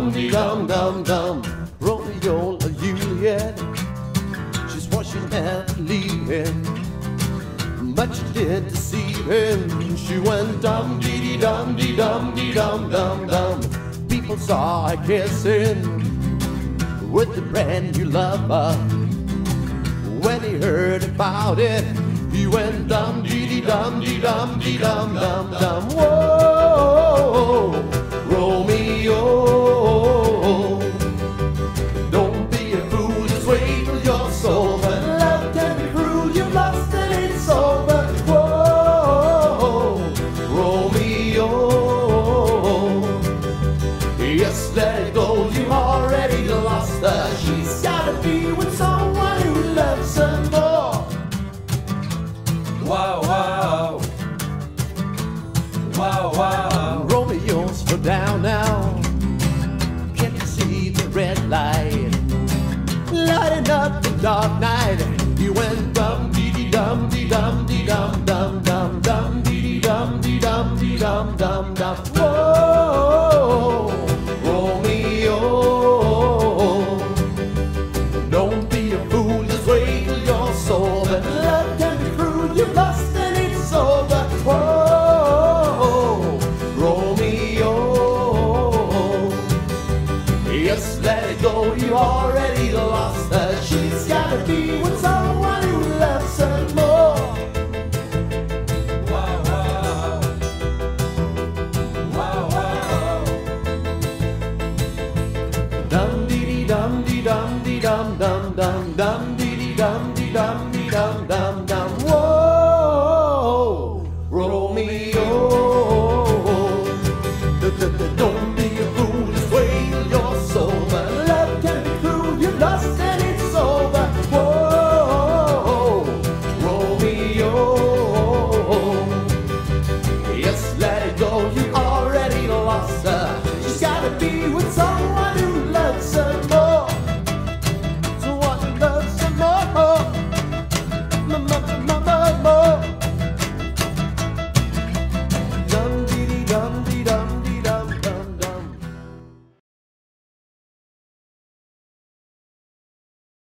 dum dee dum dum dum. Romeo and Juliet, she's washing and leaving, but she did deceive him. She went dum dee dee dum dee dum dee dum dum dum. People saw her kissing with the brand new lover. When he heard about it, he went dum dee dee dum dee dum dee dum dum dum. Whoa, Romeo, don't be a fool, just wait till you're sober. Love can be cruel, you've lost and it's over. Whoa, Romeo, yes, let it go, you already lost her. She's gotta be with someone who loves her more. Wow, wow, wow, wow. Romeo's for down now. Can't you see the red light lighting up the dark night? You went dum dee dee dum dee dum dee dum dum dum dum dee dee dum dee dum dee dum dum dum. Whoa, Romeo, don't be a fool, just wait till you're sober. Love can be cruel, you've lost and it's over. Whoa, Romeo, yes, let it go, you already lost her. She's gotta be with someone who loves her more. Wow, wow, wow, wow. Dum dee dee dum dee dum dee dum dum dum dum dee dee dum dee dum dee dum dum.